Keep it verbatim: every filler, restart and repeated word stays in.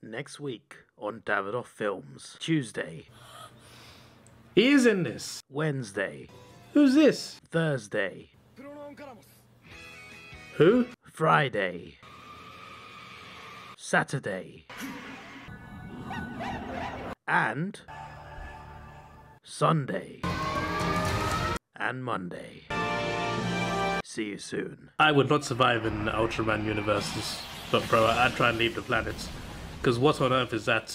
Next week on Davidoff Films. Tuesday. He is in this. Wednesday. Who's this? Thursday. Who? Friday. Saturday. And Sunday. And Monday. See you soon. I would not survive in Ultraman universes, but bro, I'd try and leave the planet. Because what on earth is that?